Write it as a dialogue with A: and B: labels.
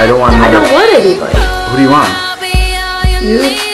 A: I don't want.
B: I don't want anybody.
A: Who do you want?
B: You.